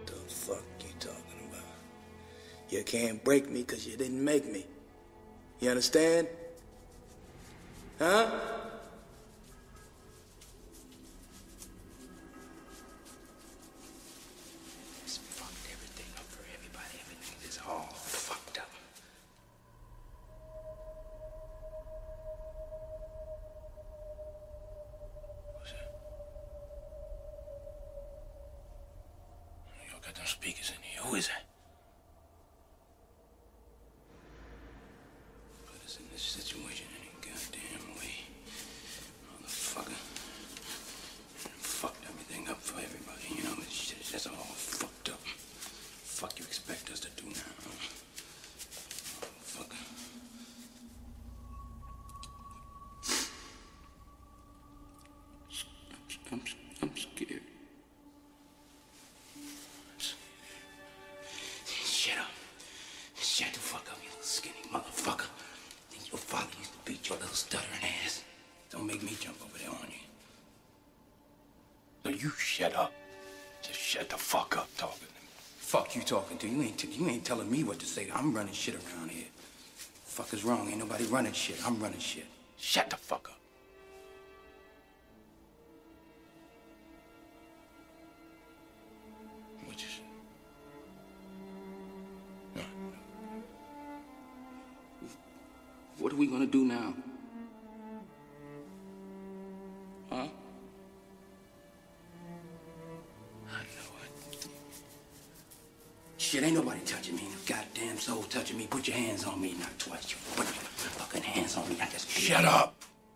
The fuck you talking about? You can't break me because you didn't make me. You understand? Huh? It's fucked everything up for everybody. Everything is all fucked up. What's that? Y'all got them speakers in here. Who is that? Put us in this situation any goddamn way. Motherfucker. Fucked everything up for everybody, you know? That's all fucked up. Fuck you expect us to do now? Motherfucker. I'm scared. Shut up. Shut the fuck up, you little skinny motherfucker. Your father used to beat your little stuttering ass. Don't make me jump over there on you. So you shut up. Just shut the fuck up talking to me. Fuck you talking to? You ain't telling me what to say. I'm running shit around here. Fuck is wrong? Ain't nobody running shit. I'm running shit. Shut the fuck up. What you say? No. What are we gonna do now? Huh? I know it. Shit, ain't nobody touching me. Goddamn soul touching me. Put your hands on me. Not twice. You put your fucking hands on me. I just... Shut up!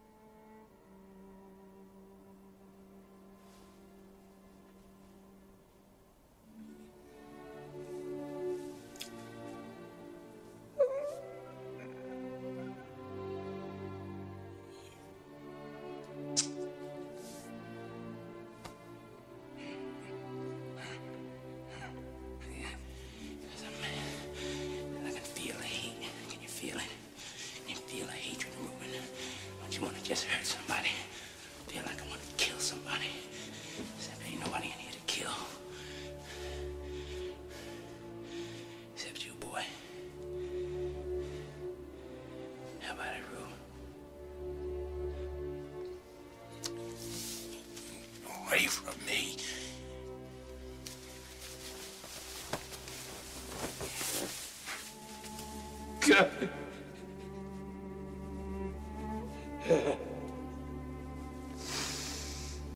Just hurt somebody. Feel like I want to kill somebody. Except there ain't nobody in here to kill. Except you, boy. How about it, Rue? Away from me. God.